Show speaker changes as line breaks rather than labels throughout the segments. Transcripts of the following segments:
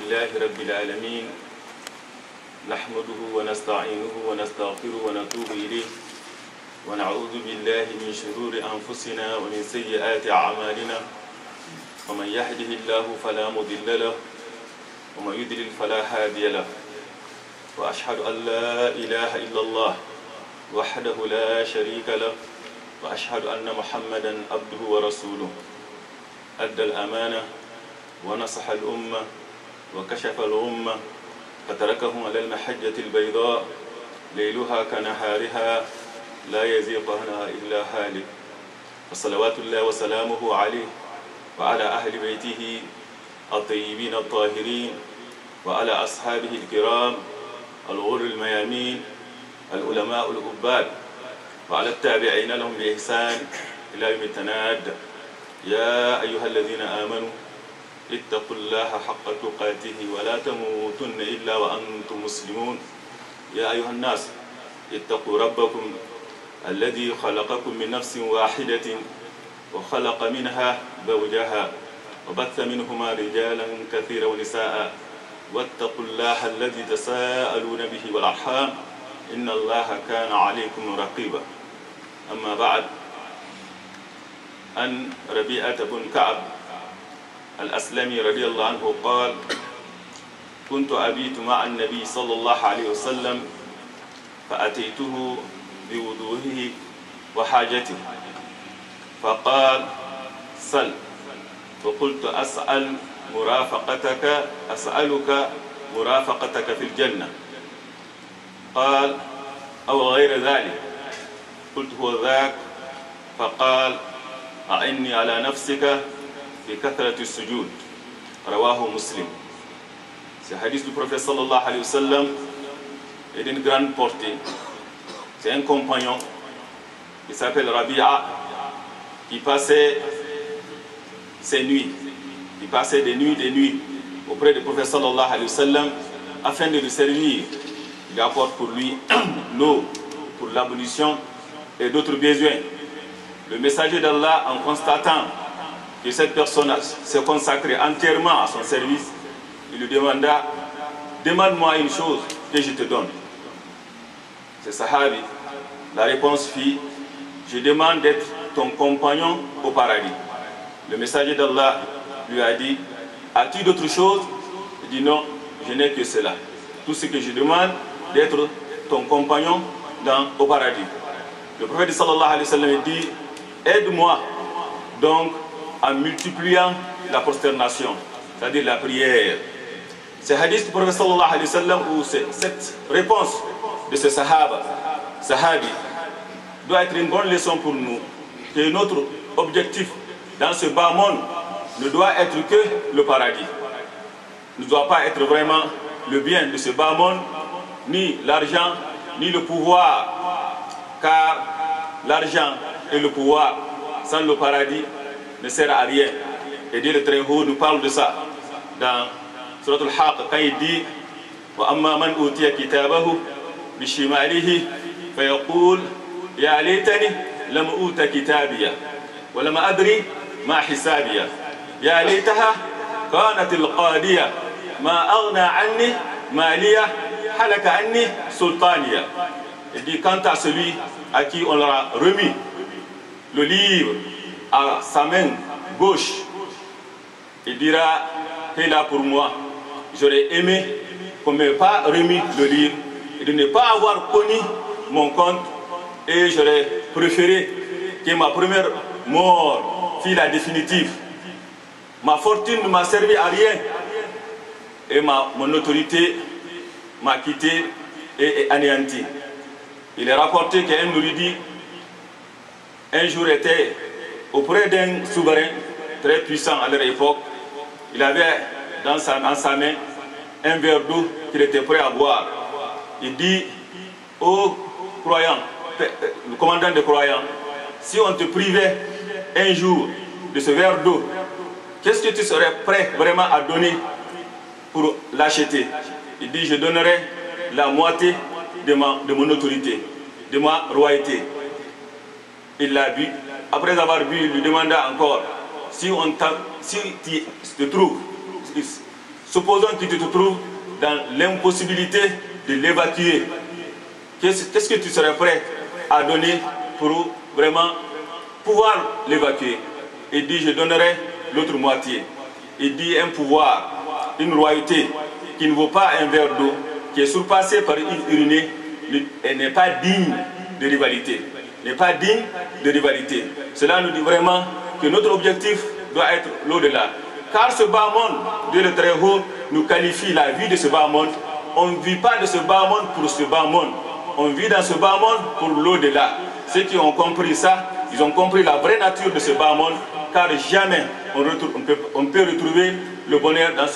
لله رب العالمين نحمده ونستعينه ونستغفره ونتوب إليه ونعوذ بالله من شرور أنفسنا ومن سيئات أعمالنا ومن يهده الله فلا مضل له ومن يضلل فلا هادي له وأشهد أن لا إله إلا الله وحده لا شريك له وأشهد أن محمدا عبده ورسوله أدى الأمانة ونصح الأمة وكشف الغمة فتركهم على المحجة البيضاء ليلها كنهارها لا يزيغ عنها إلا هالك وصلوات الله وسلامه عليه وعلى أهل بيته الطيبين الطاهرين وعلى أصحابه الكرام الغر الميامين العلماء العباد وعلى التابعين لهم بإحسان إلى يوم التناد. يا أيها الذين آمنوا اتقوا الله حق تقاته ولا تموتن إلا وأنتم مسلمون. يا أيها الناس اتقوا ربكم الذي خلقكم من نفس واحدة وخلق منها زوجها وبث منهما رجالا كثيرا ونساء واتقوا الله الذي تساءلون به والأرحام إن الله كان عليكم رقيبا. أما بعد، أن ربيعة بن كعب الأسلمي رضي الله عنه قال: كنت أبيت مع النبي صلى الله عليه وسلم فأتيته بوضوءه وحاجته فقال: سل. فقلت: أسألك مرافقتك في الجنة. قال: أو غير ذلك. قلت: هو ذاك. فقال: أعني على نفسك بكثرة السجود. رواه مسلم. Ce hadith du prophète sallallahu alayhi wa sallam est d'une grande portée. C'est un compagnon qui s'appelle Rabi'a, qui passait ses nuits, qui passait des nuits auprès du prophète sallallahu alayhi wa sallam afin de le servir. Il apporte pour lui l'eau pour l'ablution et d'autres besoins. Le messager d'Allah, en constatant que cette personne s'est consacrée entièrement à son service, il lui demanda: demande-moi une chose que je te donne. C'est Sahabi. La réponse fut: je demande d'être ton compagnon au paradis. Le messager d'Allah lui a dit: as-tu d'autres choses? Il dit: non, je n'ai que cela. Tout ce que je demande, d'être ton compagnon au paradis. Le prophète sallallahu alayhi wa sallam dit: aide-moi donc en multipliant la prosternation, c'est-à-dire la prière. Ce hadith du prophète sallallahu alayhi wa sallam, ou cette réponse de ce sahabi doit être une bonne leçon pour nous, que notre objectif dans ce bas monde ne doit être que le paradis. Ne doit pas être vraiment le bien de ce bas monde, ni l'argent, ni le pouvoir, car l'argent et le pouvoir sans le paradis ne sert à rien. Et Dieu le Très-Haut nous parle de ça dans Surat Al-Haqq, quand il dit: wa amma man utiya kitabahu bishimalihi fayaqul ya laytani lam uta kitabiya wa lam adri ma hisabiya ya laytaha kanat al-qadiya ma aghna anni maliya halaka anni sultaniya. Il dit: quant à celui à qui on leur a remis le livre à sa main gauche, il dira: hélas pour moi, j'aurais aimé qu'on ne m'ait pas remis le livre et de ne pas avoir connu mon compte, et j'aurais préféré que ma première mort fût la définitive. Ma fortune ne m'a servi à rien et mon autorité m'a quitté et anéanti. Il est rapporté qu'un Nouridi un jour était auprès d'un souverain très puissant à leur époque. Il avait dans sa main un verre d'eau qu'il était prêt à boire. Il dit: ô croyant, le commandant des croyants, si on te privait un jour de ce verre d'eau, qu'est-ce que tu serais prêt vraiment à donner pour l'acheter? Il dit: je donnerais la moitié de mon autorité, de ma royauté. Il l'a bu. Après avoir bu, il lui demanda encore: si tu te trouves Supposons que tu te trouves dans l'impossibilité de l'évacuer. Qu'est-ce que tu serais prêt à donner pour vraiment pouvoir l'évacuer? Il dit, je donnerai l'autre moitié. Il dit, un pouvoir, une royauté qui ne vaut pas un verre d'eau, qui est surpassé par une urinée, elle n'est pas digne de rivalité. N'est pas digne de rivalité. Cela nous dit vraiment que notre objectif doit être l'au-delà. Car ce bas monde, Dieu le Très Haut nous qualifie la vie de ce bas monde. On ne vit pas de ce bas monde pour ce bas monde. On vit dans ce bas monde pour l'au-delà. Ceux qui ont compris ça, ils ont compris la vraie nature de ce bas monde, car jamais on peut retrouver le bonheur dans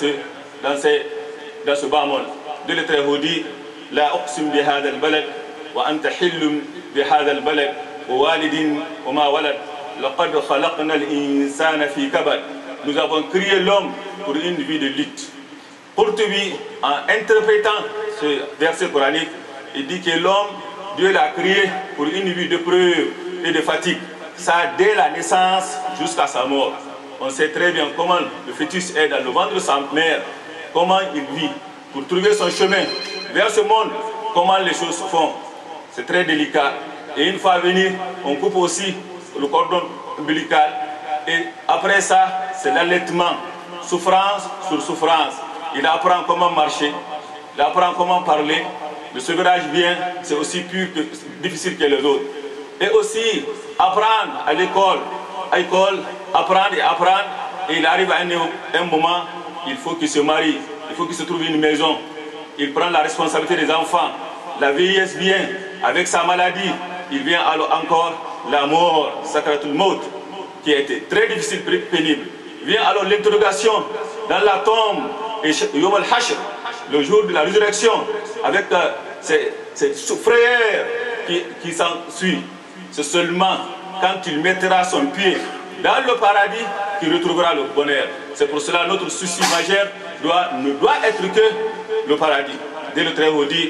ce bas monde. Dieu le Très Haut dit, La uqsim bi hadha al-balad wa anta hillum bi hadha al-balad wa walidin wa ma walad laqad khalaqna al-insana fi kabad. Nous avons créé l'homme pour une vie de lutte. Qurtubi, en interprétant ce verset coranique, il dit que l'homme, Dieu l'a créé pour une vie de preuve et de fatigue. Ça, dès la naissance jusqu'à sa mort. On sait très bien comment le fœtus est dans le ventre de sa mère, comment il vit, pour trouver son chemin vers ce monde, comment les choses se font. C'est très délicat. Et une fois venu, on coupe aussi le cordon ombilical. Et après ça, c'est l'allaitement, souffrance sur souffrance. Il apprend comment marcher, il apprend comment parler. Le sevrage vient, c'est aussi difficile que les autres. Et aussi, apprendre à l'école, apprendre et apprendre. Et il arrive à un moment, il faut qu'il se marie, il faut qu'il se trouve une maison. Il prend la responsabilité des enfants. La vieillesse vient avec sa maladie. Il vient alors encore la mort, Sakratul Maut, qui a été très difficile, pénible. Vient alors l'interrogation dans la tombe, et Yom al-Hashr, le jour de la résurrection, avec ses frères qui s'ensuivent. C'est seulement quand il mettra son pied dans le paradis qu'il retrouvera le bonheur. C'est pour cela que notre souci majeur ne doit être que le paradis. Dieu le Très Haut dit,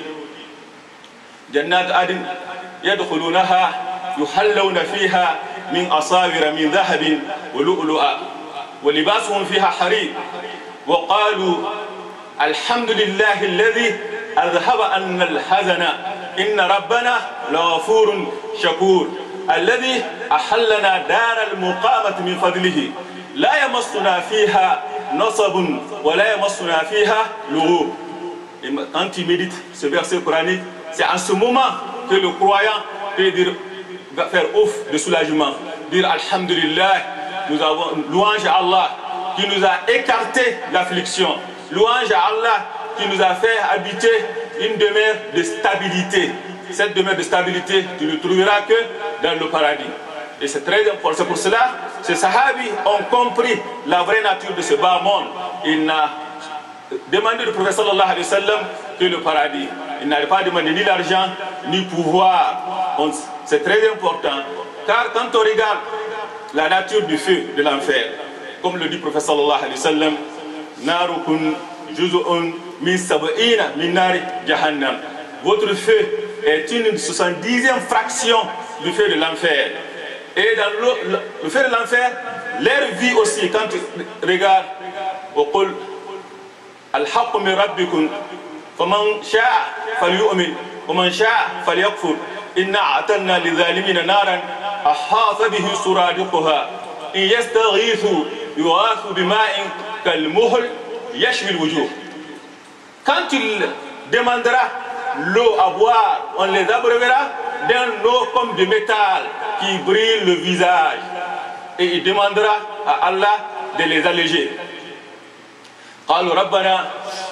Jannat adin yadkhulunaha yuhallawna fiha min asawira min dhahabin wa lu'lu'a wa libasuhum fiha harir wa qalu alhamdulillahi alladhi adhhaba anna al-hazana inna rabbana laghafurun shakur alladhi ahallana dar al-muqamati min fadlihi la yamassuna fiha nasabun wa la yamassuna fiha lughub. Et quand tu médites ce verset coranique, c'est en ce moment que le croyant peut va faire ouf de soulagement, dire Alhamdulillah, nous avons louange à Allah qui nous a écarté l'affliction, louange à Allah qui nous a fait habiter une demeure de stabilité. Cette demeure de stabilité, tu ne trouveras que dans le paradis. Et c'est très important. C'est pour cela que ces sahabis ont compris la vraie nature de ce bas monde. Il n'a demandé au prophète sallallahu alayhi wa sallam que le paradis. Il n'avait pas demandé ni l'argent, ni pouvoir. C'est très important. Car quand on regarde la nature du feu de l'enfer, comme le dit le prophète sallallahu alayhi wa sallam, Narukun juz'un min sab'ina min nari jahannam. Votre feu est une 70e fraction du feu de l'enfer. Et dans le feu de l'enfer, leur vie aussi, quand tu regardes, Al-haqq min rabbikum faman sha'a falyu'min waman sha'a falyakfur inna a'tadna lidh-dhalimina naran ahata bihi suradiquha in yastaghithu yughathu bima'in kal-muhl yashwi al-wujuh. Quand il demandera l'eau à boire, on les abreuvera d'un eau comme de métal qui brille le visage. Et il demandera à Allah de les alléger. قالوا ربنا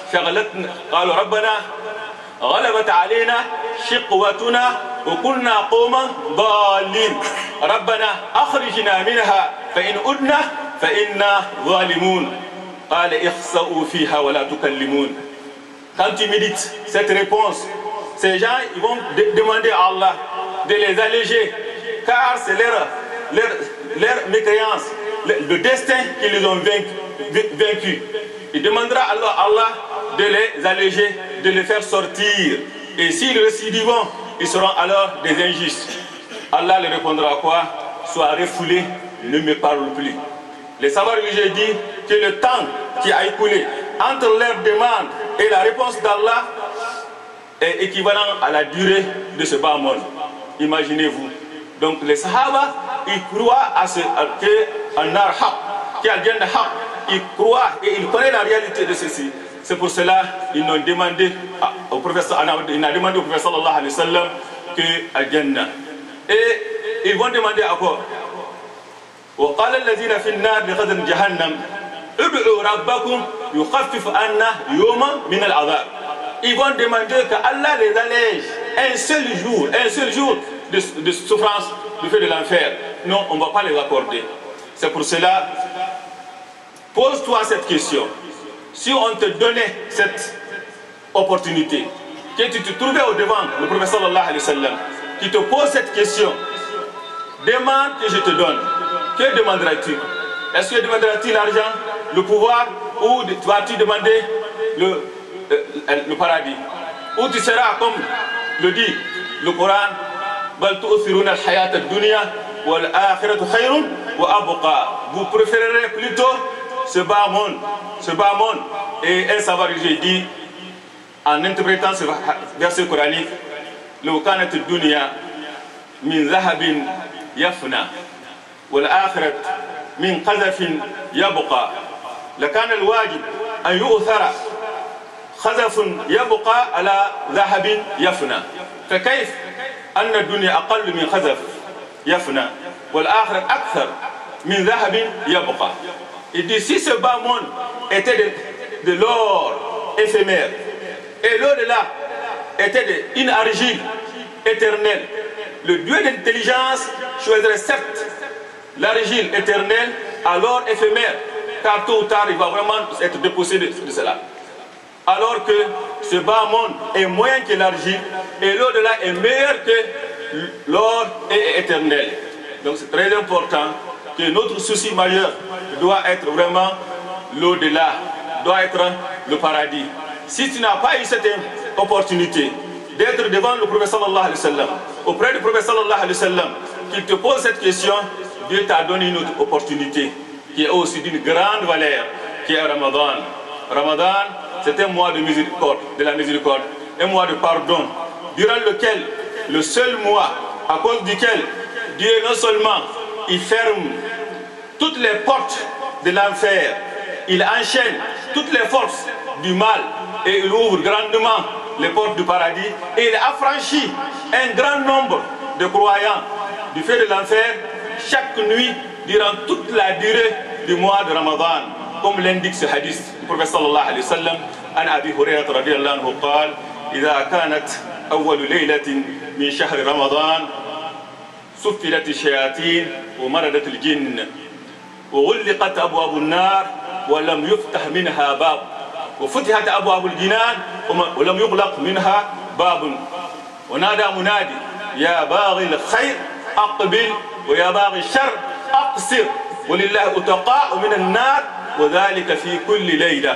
غلبت علينا شقوتنا وكنا قوما ضالين ربنا أخرجنا منها فإن عدنا فإنا ظالمون قال اخسئوا فيها ولا تكلمون. Quand tu médites cette réponse, ces gens ils vont demander à Allah de les alléger, car c'est leur mécréance, le destin qui les ont vaincus. Il demandera alors à Allah de les alléger, de les faire sortir. Et s'ils récidivent, ils seront alors des injustes. Allah leur répondra quoi? Sois refoulé, ne me parle plus. Les savants religieux disent que le temps qui a écoulé entre leur demande et la réponse d'Allah est équivalent à la durée de ce bas monde. Imaginez-vous. Donc les Sahaba, ils croient à ce qu'un nar haq, qu'il y a le Jannah haq. Ils croient et ils connaissent la réalité de ceci. C'est pour cela qu'ils ont demandé au prophète sallallahu alayhi wa sallam que al-Jannah. Et ils vont demander à quoi? وقال الذين في النار لغد جهنم ادعوا ربكم يخفف عنا يوما من العذاب. Ils vont demander que Allah les allège un seul jour de souffrance du fait de l'enfer. Non, on ne va pas les accorder. C'est pour cela, pose-toi cette question. Si on te donnait cette opportunité, que tu te trouvais au devant le prophète sallallahu alayhi wa sallam, qui te pose cette question, demande que je te donne. Que demanderas-tu? Est-ce que demanderas-tu l'argent, le pouvoir, ou vas-tu demander le paradis? Ou tu seras comme le dit le Coran, vous préférerez plutôt ce bas monde et un savant religieux dit en interprétant ce verset coranique, لو كانت الدنيا من ذهب يفنى والآخرة من قذف يبقى لكان الواجب أن يؤثر خزف يبقى على ذهب يفنى فكيف أن الدنيا أقل من خزف يفنى والآخرة أكثر من ذهب يبقى. Il dit si ce bas monde était de l'or éphémère et l'au-delà était une argile éternelle, le Dieu d'intelligence choisirait certes l'argile éternelle à l'or éphémère, car tôt ou tard il va vraiment être dépossédé de cela. Alors que ce bas monde est moyen que l'argile et l'au-delà est meilleur que l'or est éternel. Donc c'est très important que notre souci majeur doit être vraiment l'au-delà, doit être le paradis. Si tu n'as pas eu cette opportunité d'être devant le prophète sallallahu alayhi wa sallam, auprès du prophète sallallahu alayhi wa sallam, qu'il te pose cette question, Dieu t'a donné une autre opportunité qui est aussi d'une grande valeur, qui est Ramadan. Ramadan, c'est un mois de miséricorde, de la miséricorde, un mois de pardon, durant lequel, le seul mois à cause duquel Dieu non seulement il ferme toutes les portes de l'enfer, il enchaîne toutes les forces du mal et il ouvre grandement les portes du paradis et il affranchit un grand nombre de croyants du fait de l'enfer chaque nuit durant toute la durée du mois de Ramadan, comme l'indique ce hadith du prophète sallallahu alayhi wa sallam. عن أبي هريرة رضي الله عنه قال إذا كانت أول ليلة من شهر رمضان سفلت الشياطين ومردت الجن وغلقت أبواب النار ولم يفتح منها باب وفتحت أبواب الجنان ولم يغلق منها باب ونادى منادي يا باغي الخير أقبل ويا باغي الشر أقصر ولله أتقاء من النار وذلك في كل ليلة.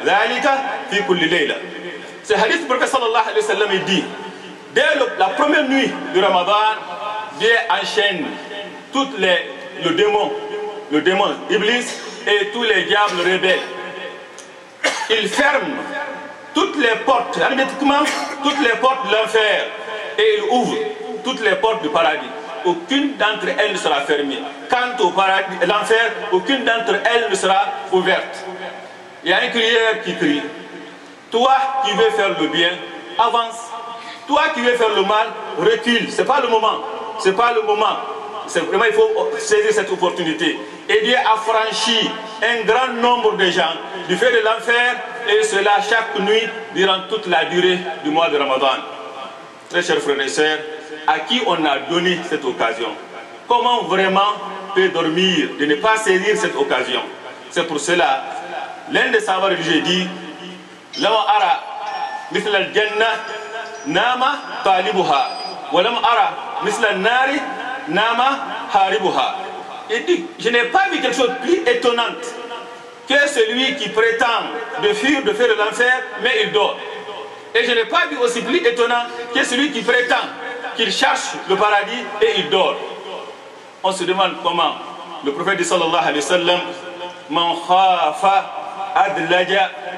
Ce hadith du prophète sallallahu alayhi wa sallam il dit, dès la première nuit du Ramadan, Dieu enchaîne toutes le démon Iblis et tous les diables rebelles. Il ferme toutes les portes, hermétiquement toutes les portes de l'enfer et il ouvre toutes les portes du paradis. Aucune d'entre elles ne sera fermée. Quant au paradis, l'enfer, aucune d'entre elles ne sera ouverte. Il y a un crieur qui crie. Toi qui veux faire le bien, avance. Toi qui veux faire le mal, recule. Ce n'est pas le moment. Ce n'est pas le moment. C'est vraiment, il faut saisir cette opportunité. Et Dieu a franchi un grand nombre de gens du fait de l'enfer, et cela chaque nuit durant toute la durée du mois de Ramadan. Très chers frères et sœurs, à qui on a donné cette occasion? Comment vraiment peut dormir de ne pas saisir cette occasion? C'est pour cela l'un des savants religieux dit لم أرى مثل الجنة نام طالبها ولم أرى مثل النار نام هاربها. Il dit, je n'ai pas vu quelque chose de plus étonnant que celui qui prétend de fuir de l'enfer, mais il dort. Et je n'ai pas vu aussi plus étonnant que celui qui prétend qu'il cherche le paradis et il dort. On se demande comment le prophète dit sallallahu alayhi wa sallam, man khafa adlaja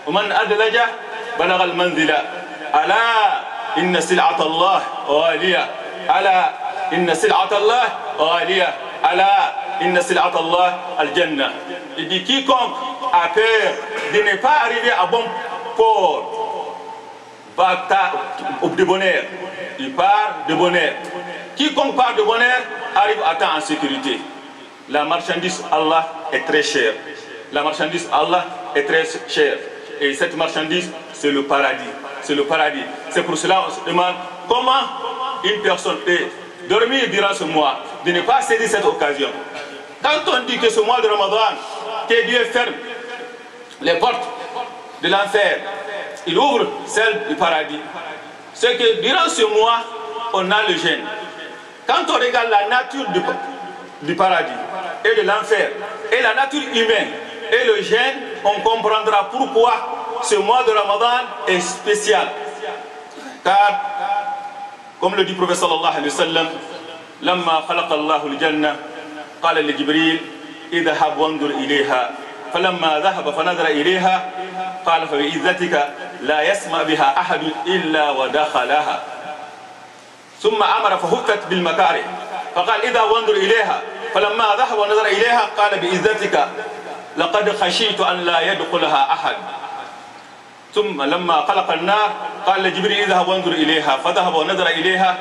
ومن أدلج بلغ المنزلة ألا إن سلعة الله غالية ألا إن سلعة الله غالية ألا إن سلعة الله الجنة. Il dit quiconque a peur de ne pas arriver à bon port va de bonheur. Il part de bonheur. Quiconque part de bonheur arrive à temps en sécurité. La marchandise Allah est très chère. La marchandise Allah est très chère. Et cette marchandise, c'est le paradis. C'est le paradis. C'est pour cela qu'on se demande comment une personne peut dormir durant ce mois, de ne pas saisir cette occasion. Quand on dit que ce mois de Ramadan, que Dieu ferme les portes de l'enfer, il ouvre celles du paradis. C'est que durant ce mois, on a le jeûne. Quand on regarde la nature du paradis et de l'enfer et la nature humaine et le jeûne, on comprendra pourquoi ce mois de Ramadan est spécial. Car, comme le dit le prophète sallallahu alayhi wa sallam, لما خلق الله الجنة قال لجبريل اذهب وانظر إليها فلما ذهب فنظر إليها قال فبعزتك لا يسمع بها أحد إلا ودخلها ثم أمر فهفت بالمكاره فقال إذا وانظر إليها فلما ذهب ونظر إليها قال بعزتك لقد خشيت أن لا يدخلها أحد ثم لما خلق النار قال لجبريل اذهب وانظر إليها فذهب ونظر إليها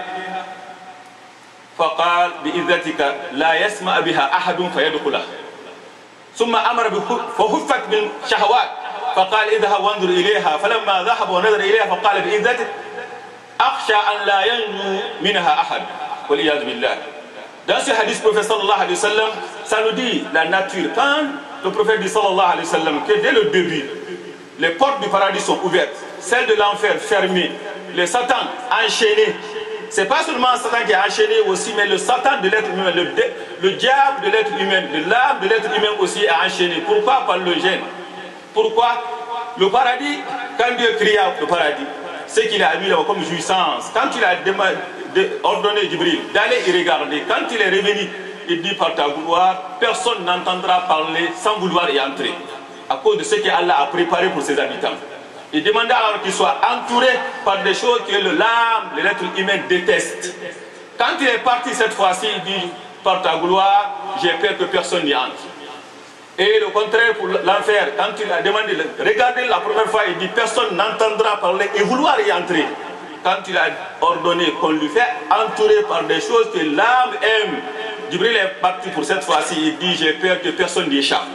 فقال بعزتك لا يسمع بها أحد فيدخلها ثم أمر فهفت بالشهوات فقال اذهب وانظر إليها فلما ذهب ونظر إليها فقال بعزتك أخشى أن لا ينجو منها أحد والعياذ بالله. Dans ce hadith, le prophète sallallahu alayhi wa sallam, ça nous dit la nature. Quand le prophète dit sallallahu alayhi wa sallam que dès le début, les portes du paradis sont ouvertes, celles de l'enfer fermées, les satans enchaînés. C'est pas seulement Satan qui est enchaîné aussi, mais le Satan de l'être humain, le diable de l'être humain, l'âme de l'être humain aussi est enchaîné. Pourquoi? Par le gène. Pourquoi? Le paradis, quand Dieu créa le paradis, c'est qu'il a mis là comme jouissance. Quand il a ordonné Jibril d'aller y regarder, quand il est revenu, il dit par ta gloire, personne n'entendra parler sans vouloir y entrer. À cause de ce qu'Allah a préparé pour ses habitants. Il demandait alors qu'il soit entouré par des choses que l'âme de l'être humain déteste. Quand il est parti cette fois-ci, il dit par ta gloire, j'ai peur que personne n'y entre. Et le contraire pour l'enfer, quand il a demandé de regarder la première fois, il dit personne n'entendra parler et vouloir y entrer. Quand il a ordonné qu'on lui fait entourer par des choses que l'âme aime, Jibril est parti pour cette fois-ci, il dit j'ai peur que personne n'y échappe.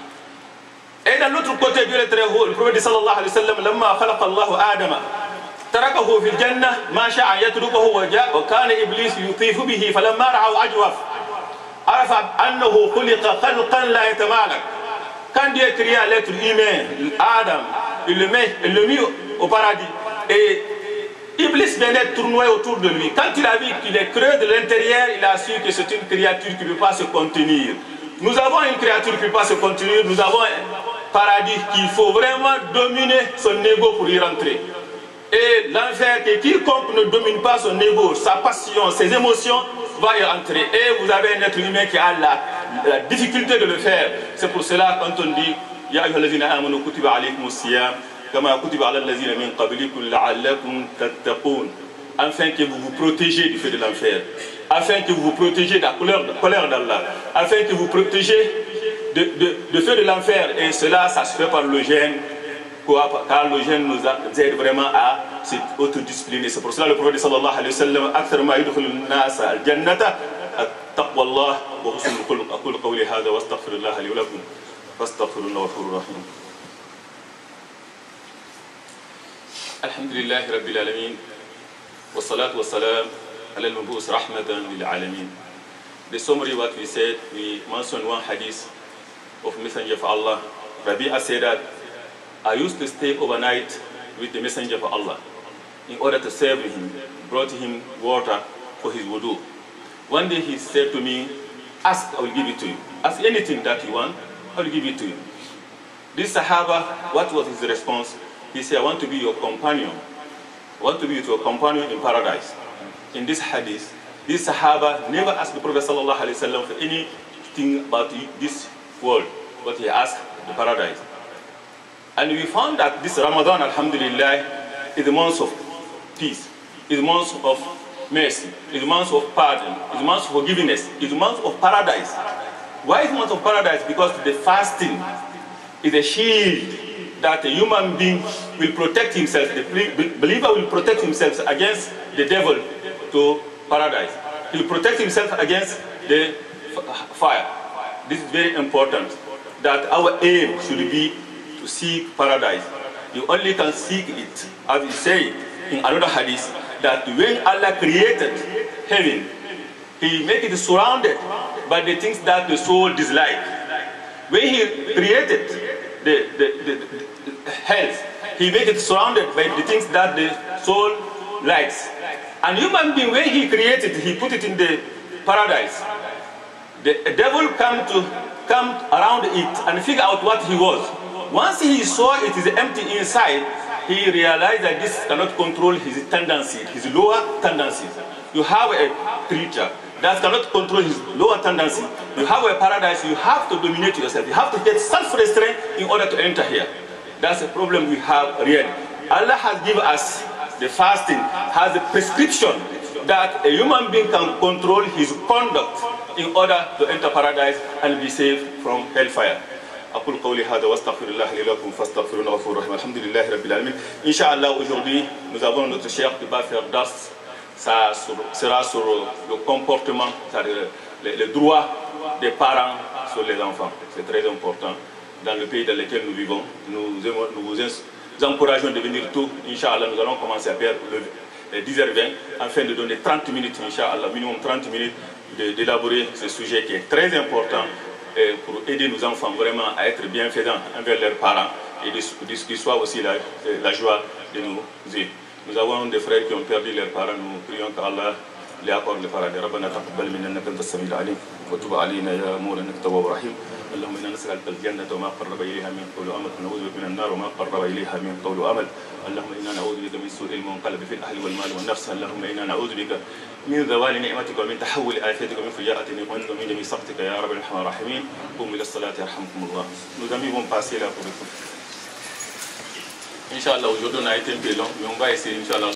Et d'un autre côté, Dieu est très haut. Le prophète sallallahu alayhi wa sallam, لما خلق الله آدم تركه في الجنة ما شاء يتركه وجاء وكان إبليس يطيف به فلما رأى أجوف عرف أنه خلق خلقا لا يتمالك. Quand Dieu créa l'être humain, Adam, il le mit au paradis. Et Iblis venait tournoyer autour de lui. Quand il a vu qu'il est creux de l'intérieur, il a su que c'est une créature qui ne peut pas se contenir. Nous avons une créature qui ne peut pas se contenir. Nous avons un paradis qu'il faut vraiment dominer son ego pour y rentrer. Et l'enfer, que quiconque ne domine pas son ego, sa passion, ses émotions, va y rentrer. Et vous avez un être humain qui a la difficulté de le faire. C'est pour cela quand on dit Ya ayyuhallazina amanu kutiba alaykumus siyam kama kutiba alal ladzina min qablikum la'allakum tattaqun, afin que vous vous protégez du feu de l'enfer, afin que vous vous protégez de la colère d'Allah, afin que vous protégez de feu de l'enfer. Et cela, ça se fait par le jeûne, car le jeûne nous aide vraiment à s'autodiscipliner. C'est pour cela le prophète sallallahu alayhi wa sallam akthar ma yudkhilun nas al-jannata at-taqwa Allah wa husnul khuluq. Aqulu qawli hadha wa astaghfirullah li wa lakum fastaghfiruhu ghafurur rahim. Alhamdulillah rabbil alamin wa salatu wa salam ala al-mab'us rahmatan lil alamin. The summary what we said, we mentioned one hadith of Messenger of Allah. Rabi'a said that I used to stay overnight with the Messenger of Allah in order to serve him, brought him water for his wudu. One day he said to me, ask, I will give it to you. Ask anything that you want, I will give it to you. This Sahaba, what was his response? He said, I want to be your companion. I want to be your companion in paradise. In this hadith, this Sahaba never asked the Prophet sallallahu alaihi wasallam for anything about this world, but he asked the paradise. And we found that this Ramadan, alhamdulillah, is the month of peace, is the month of mercy, is the month of pardon, is the month of forgiveness, is the month of paradise. Why is the month of paradise? Because the fasting is a shield that a human being will protect himself, the believer will protect himself against the devil to paradise. He will protect himself against the fire. This is very important, that our aim should be to seek paradise. You only can seek it, as we say in another hadith, that when Allah created heaven, He made it surrounded by the things that the soul dislikes. When He created the health, He made it surrounded by the things that the soul likes. And human being, when He created, He put it in the paradise. The devil come around it and figure out what he was. Once he saw it is empty inside, he realized that this cannot control his tendency, his lower tendencies. You have a creature that cannot control his lower tendency. You have a paradise, you have to dominate yourself. You have to get self-restraint in order to enter here. That's a problem we have really. Allah has given us the fasting, has a prescription that a human being can control his conduct in order to enter paradise and be saved from hellfire. أقول قولي هذا واستغفر الله لي لكم فاستغفروه غفور رحيم. الحمد لله رب العالمين. Inch'Allah, aujourd'hui, nous avons notre cher qui va faire dars. Ça sera sur le comportement, c'est-à-dire les droits des parents sur les enfants. C'est très important. Dans le pays dans lequel nous vivons, nous vous encourageons de venir tôt. Inch'Allah, nous allons commencer à faire 10h20 afin de donner 30 minutes, Inch'Allah, minimum 30 minutes d'élaborer ce sujet qui est très important pour aider nos enfants vraiment à être bienfaisants envers leurs parents et qu'ils soient aussi la joie de nous aider. Nous avons des frères qui ont perdu leurs parents, nous prions qu'Allah les accorde le paradis. ربنا تقبل منا انك انت السميع العليم وتب علينا يا مولانا انك التواب الرحيم. اللهم انا نسالك الجنه وما قرب اليها من قول وعمل ونعوذ بك من النار وما قرب اليها من قول وعمل. اللهم انا نعوذ بك من سوء المنقلب في الاهل والمال والنفس. اللهم انا نعوذ بك من زوال نعمتك ومن تحول آفاتك ومن فجاءة نقمتك ومن جميع سخطك يا رب الرحمن الرحيم. قوموا إلى الصلاة يرحمكم الله. Nos amis vont passer là pour le coup. Inch'Allah, aujourd'hui on a été un peu long, mais on va essayer, Inch'Allah.